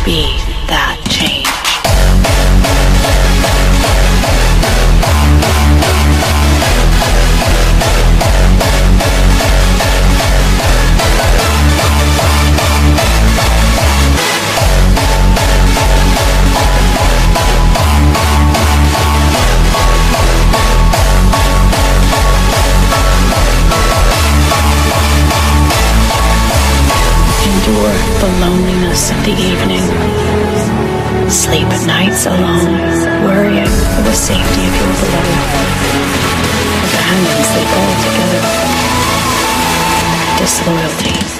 be that change. Endure the loneliness of the evening. Sleep nights alone, worrying for the safety of your beloved. Abandon sleep altogether. Disloyalty